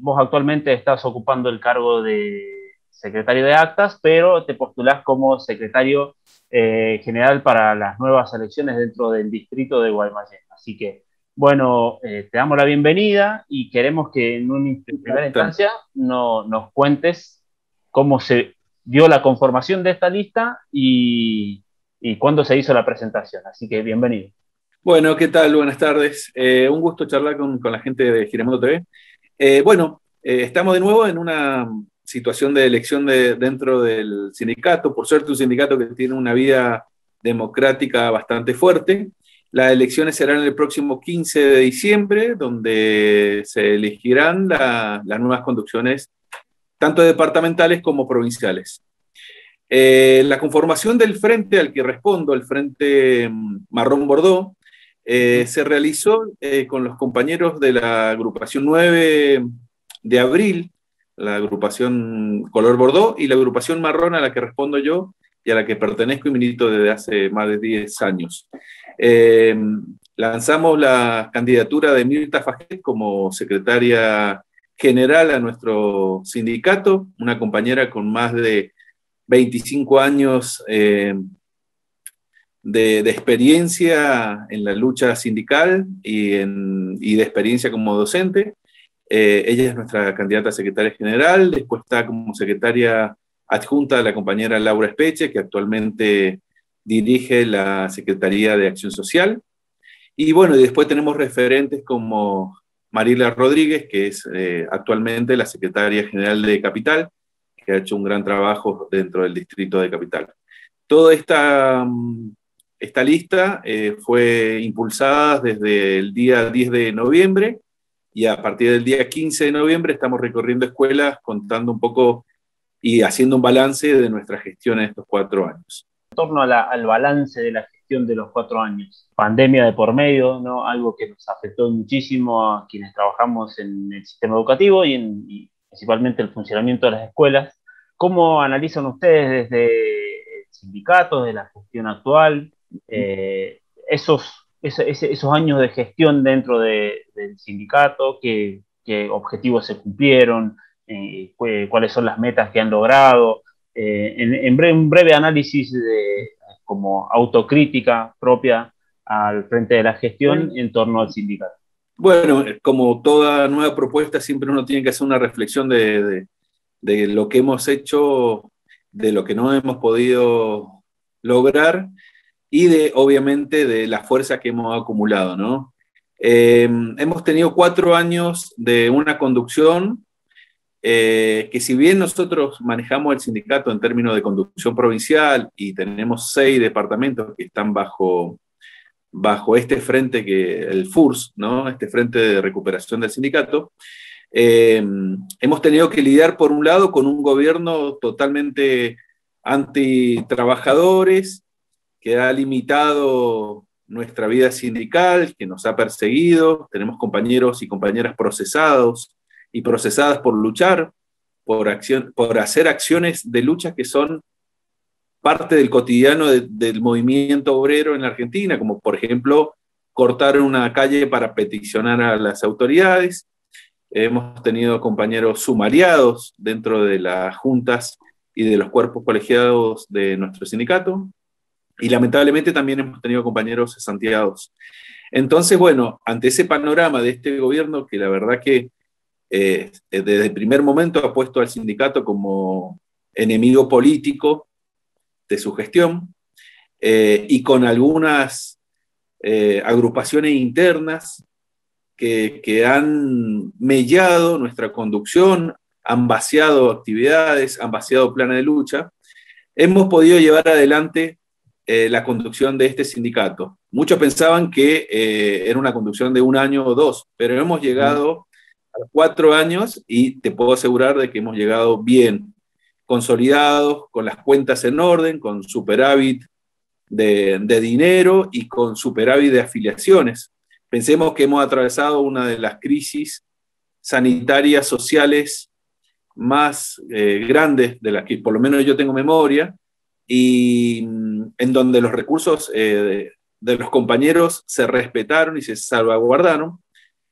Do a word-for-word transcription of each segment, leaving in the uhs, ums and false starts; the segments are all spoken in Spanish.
vos actualmente estás ocupando el cargo de secretario de actas, pero te postulás como secretario eh, general para las nuevas elecciones dentro del distrito de Guaymallén. Así que, bueno, eh, te damos la bienvenida y queremos que en, un, en primera Exacto. instancia no, nos cuentes cómo se dio la conformación de esta lista y, y cuándo se hizo la presentación. Así que bienvenido. Bueno, ¿qué tal? Buenas tardes. Eh, un gusto charlar con, con la gente de Giramundo T V. Eh, bueno, eh, estamos de nuevo en una situación de elección de, dentro del sindicato. Por suerte, un sindicato que tiene una vida democrática bastante fuerte. Las elecciones serán el próximo quince de diciembre, donde se elegirán la, las nuevas conducciones, tanto departamentales como provinciales. Eh, la conformación del frente al que respondo, el Frente Marrón Bordó, eh, se realizó eh, con los compañeros de la agrupación nueve de abril, la agrupación Color Bordó, y la agrupación Marrón a la que respondo yo y a la que pertenezco y milito desde hace más de diez años. Eh, lanzamos la candidatura de Mirta Fajet como secretaria general a nuestro sindicato, una compañera con más de veinticinco años eh, de, de, experiencia en la lucha sindical y, en, y de experiencia como docente. Eh, ella es nuestra candidata a secretaria general, después está como secretaria adjunta la compañera Laura Espeche, que actualmente dirige la Secretaría de Acción Social. Y bueno, y después tenemos referentes como Marila Rodríguez, que es eh, actualmente la secretaria general de Capital, que ha hecho un gran trabajo dentro del distrito de Capital. Toda esta, esta lista eh, fue impulsada desde el día diez de noviembre y a partir del día quince de noviembre estamos recorriendo escuelas contando un poco y haciendo un balance de nuestra gestión en estos cuatro años. En torno a la, al balance de la gestión de los cuatro años, pandemia de por medio, ¿no? Algo que nos afectó muchísimo a quienes trabajamos en el sistema educativo y, en, y principalmente el funcionamiento de las escuelas. ¿Cómo analizan ustedes desde sindicatos, de la gestión actual, eh, esos, ese, esos años de gestión dentro de, del sindicato? ¿Qué, qué objetivos se cumplieron? Eh, ¿Cuáles son las metas que han logrado? Eh, en, en breve, un breve análisis de, como autocrítica propia al frente de la gestión en torno al sindicato. Bueno, como toda nueva propuesta, siempre uno tiene que hacer una reflexión de, de, de lo que hemos hecho, de lo que no hemos podido lograr y de, obviamente, de la fuerza que hemos acumulado, ¿no? Eh, hemos tenido cuatro años de una conducción eh, que, si bien nosotros manejamos el sindicato en términos de conducción provincial y tenemos seis departamentos que están bajo bajo este frente, que el F U R S, ¿no? Este frente de recuperación del sindicato, eh, hemos tenido que lidiar, por un lado, con un gobierno totalmente antitrabajadores, que ha limitado nuestra vida sindical, que nos ha perseguido. Tenemos compañeros y compañeras procesados y procesadas por luchar, por, acción, por hacer acciones de lucha que son parte del cotidiano de, del movimiento obrero en la Argentina, como por ejemplo cortar una calle para peticionar a las autoridades. Hemos tenido compañeros sumariados dentro de las juntas y de los cuerpos colegiados de nuestro sindicato, y lamentablemente también hemos tenido compañeros cesanteados. Entonces, bueno, ante ese panorama de este gobierno, que la verdad que eh, desde el primer momento ha puesto al sindicato como enemigo político de su gestión, eh, y con algunas eh, agrupaciones internas que, que han mellado nuestra conducción, han vaciado actividades, han vaciado planes de lucha, hemos podido llevar adelante eh, la conducción de este sindicato. Muchos pensaban que eh, era una conducción de un año o dos, pero hemos llegado a cuatro años y te puedo asegurar de que hemos llegado bien, consolidados, con las cuentas en orden, con superávit de, de dinero y con superávit de afiliaciones. Pensemos que hemos atravesado una de las crisis sanitarias, sociales más eh, grandes de las que por lo menos yo tengo memoria, y en donde los recursos eh, de, de los compañeros se respetaron y se salvaguardaron.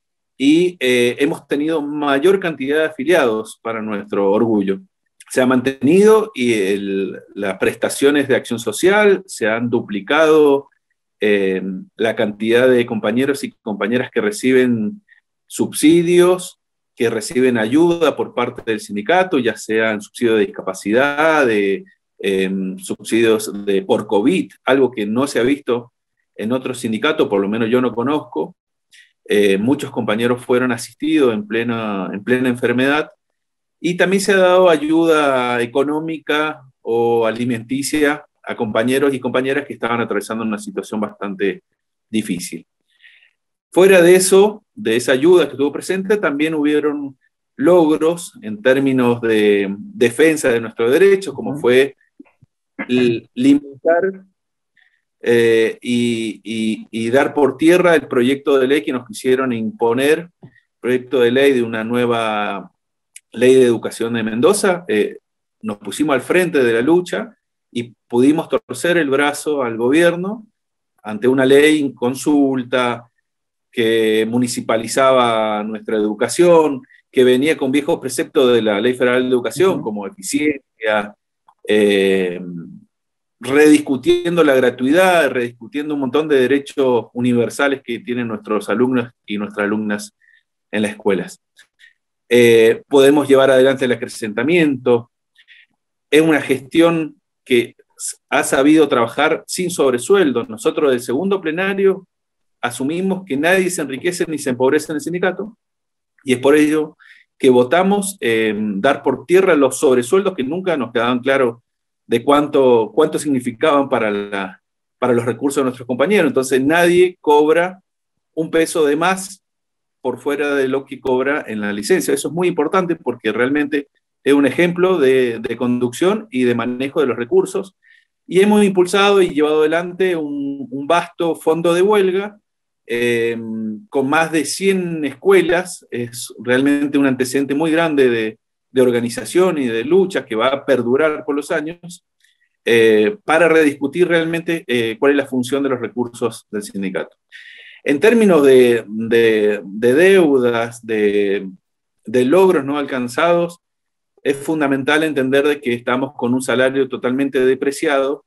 y eh, hemos tenido mayor cantidad de afiliados para nuestro orgullo. Se ha mantenido y el, las prestaciones de acción social se han duplicado, eh, la cantidad de compañeros y compañeras que reciben subsidios, que reciben ayuda por parte del sindicato, ya sean subsidios de discapacidad, de eh, subsidios de, por COVID, algo que no se ha visto en otros sindicatos, por lo menos yo no conozco. Eh, muchos compañeros fueron asistidos en plena, en plena enfermedad, y también se ha dado ayuda económica o alimenticia a compañeros y compañeras que estaban atravesando una situación bastante difícil. Fuera de eso, de esa ayuda que estuvo presente, también hubieron logros en términos de defensa de nuestros derechos, como fue limitar eh, y, y, y dar por tierra el proyecto de ley que nos quisieron imponer, proyecto de ley de una nueva ley de educación de Mendoza. Eh, nos pusimos al frente de la lucha y pudimos torcer el brazo al gobierno ante una ley en consulta que municipalizaba nuestra educación, que venía con viejos preceptos de la Ley Federal de Educación, uh-huh. como eficiencia, eh, rediscutiendo la gratuidad, rediscutiendo un montón de derechos universales que tienen nuestros alumnos y nuestras alumnas en las escuelas. Eh, podemos llevar adelante el acrecentamiento. Es una gestión que ha sabido trabajar sin sobresueldo. Nosotros del segundo plenario asumimos que nadie se enriquece ni se empobrece en el sindicato, y es por ello que votamos eh, dar por tierra los sobresueldos que nunca nos quedaban claros de cuánto, cuánto significaban para, la, para los recursos de nuestros compañeros. Entonces nadie cobra un peso de más por fuera de lo que cobra en la licencia. Eso es muy importante porque realmente es un ejemplo de, de conducción y de manejo de los recursos, y hemos impulsado y llevado adelante un, un vasto fondo de huelga eh, con más de cien escuelas. Es realmente un antecedente muy grande de, de organización y de lucha que va a perdurar por los años, eh, para rediscutir realmente eh, cuál es la función de los recursos del sindicato. En términos de, de, de deudas, de, de logros no alcanzados, es fundamental entender de que estamos con un salario totalmente depreciado.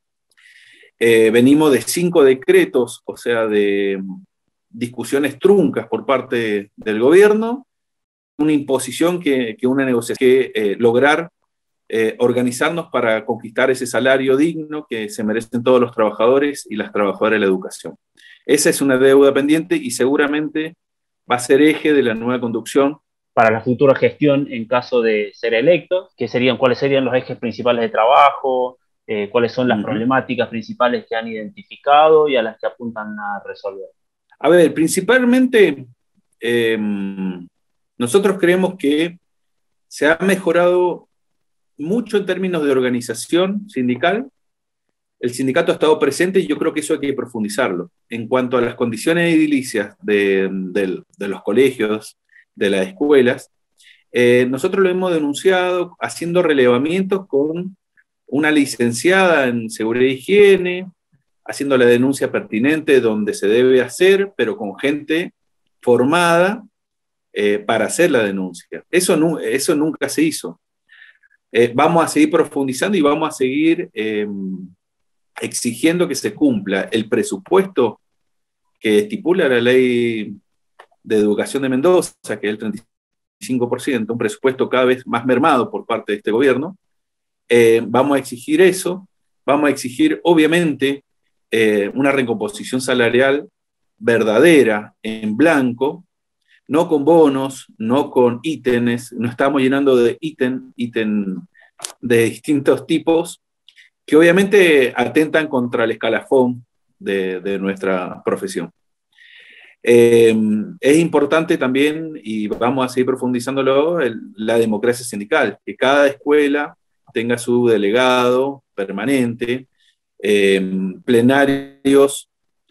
Eh, venimos de cinco decretos, o sea, de discusiones truncas por parte del gobierno, una imposición que, que una negociación, que eh, lograr eh, organizarnos para conquistar ese salario digno que se merecen todos los trabajadores y las trabajadoras de la educación. Esa es una deuda pendiente y seguramente va a ser eje de la nueva conducción. Para la futura gestión, en caso de ser electos, ¿qué serían, cuáles serían los ejes principales de trabajo? Eh, ¿Cuáles son las uh-huh. problemáticas principales que han identificado y a las que apuntan a resolver? A ver, principalmente, eh, nosotros creemos que se ha mejorado mucho en términos de organización sindical. El sindicato ha estado presente y yo creo que eso hay que profundizarlo. En cuanto a las condiciones edilicias de, de, de los colegios, de las escuelas, eh, nosotros lo hemos denunciado haciendo relevamientos con una licenciada en seguridad e higiene, haciendo la denuncia pertinente donde se debe hacer, pero con gente formada eh, para hacer la denuncia. Eso, no, eso nunca se hizo. Eh, vamos a seguir profundizando y vamos a seguir eh, exigiendo que se cumpla el presupuesto que estipula la Ley de Educación de Mendoza, que es el treinta y cinco por ciento, un presupuesto cada vez más mermado por parte de este gobierno. Eh, vamos a exigir eso, vamos a exigir, obviamente, eh, una recomposición salarial verdadera, en blanco, no con bonos, no con ítems, no estamos llenando de ítem, ítem de distintos tipos, que obviamente atentan contra el escalafón de, de nuestra profesión. Eh, es importante también, y vamos a seguir profundizándolo, el, la democracia sindical, que cada escuela tenga su delegado permanente, eh, plenarios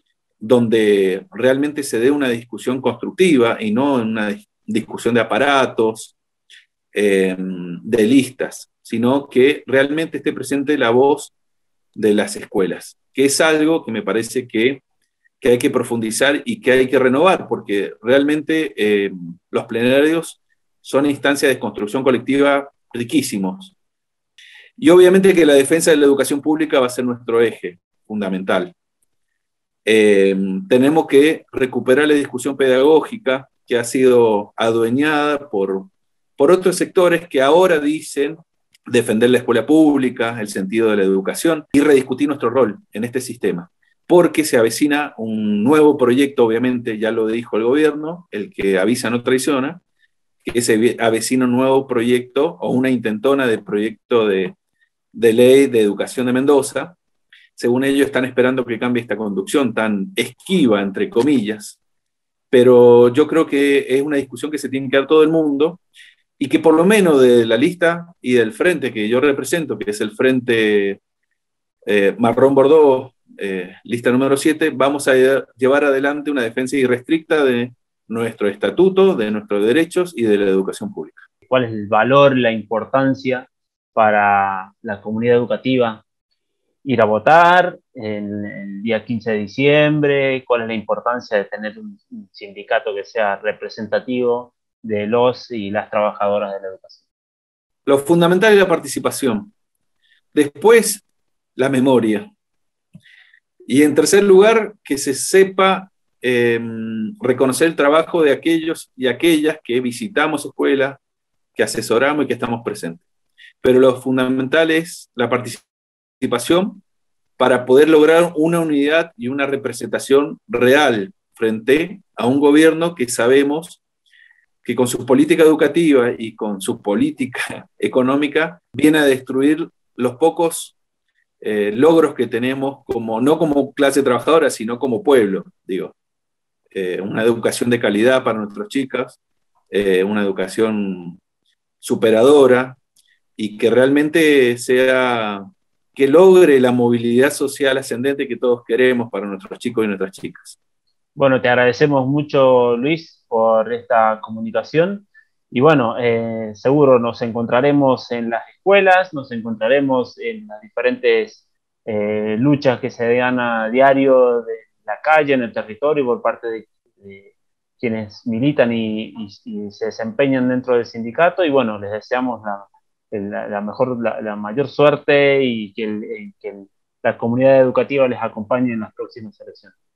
donde realmente se dé una discusión constructiva y no una discusión de aparatos, eh, de listas, sino que realmente esté presente la voz de las escuelas, que es algo que me parece que que hay que profundizar y que hay que renovar, porque realmente eh, los plenarios son instancias de construcción colectiva riquísimos. Y obviamente que la defensa de la educación pública va a ser nuestro eje fundamental. Eh, tenemos que recuperar la discusión pedagógica que ha sido adueñada por, por otros sectores que ahora dicen defender la escuela pública, el sentido de la educación y rediscutir nuestro rol en este sistema. Porque se avecina un nuevo proyecto, obviamente ya lo dijo el gobierno, el que avisa no traiciona, que se avecina un nuevo proyecto o una intentona de proyecto de, de ley de educación de Mendoza. Según ellos están esperando que cambie esta conducción tan esquiva, entre comillas, pero yo creo que es una discusión que se tiene que dar todo el mundo y que por lo menos de la lista y del frente que yo represento, que es el Frente eh, Marrón Bordó, eh, lista número siete, vamos a llevar adelante una defensa irrestricta de nuestro estatuto, de nuestros derechos y de la educación pública. ¿Cuál es el valor, la importancia para la comunidad educativa ir a votar en el día quince de diciembre? ¿Cuál es la importancia de tener un, un sindicato que sea representativo de los y las trabajadoras de la educación? Lo fundamental es la participación. Después, la memoria. Y en tercer lugar, que se sepa eh, reconocer el trabajo de aquellos y aquellas que visitamos escuelas, que asesoramos y que estamos presentes. Pero lo fundamental es la participación para poder lograr una unidad y una representación real frente a un gobierno que sabemos que con su política educativa y con su política económica viene a destruir los pocos eh, logros que tenemos, como, no como clase trabajadora, sino como pueblo, digo. Eh, una educación de calidad para nuestras chicas, eh, una educación superadora y que realmente sea, que logre la movilidad social ascendente que todos queremos para nuestros chicos y nuestras chicas. Bueno, te agradecemos mucho, Luis, por esta comunicación. Y bueno, eh, seguro nos encontraremos en las escuelas, nos encontraremos en las diferentes eh, luchas que se dan a diario de la calle, en el territorio, por parte de, de quienes militan y, y, y se desempeñan dentro del sindicato. Y bueno, les deseamos la, la, la mejor, la, la, mayor suerte y que, el, que el, la comunidad educativa les acompañe en las próximas elecciones.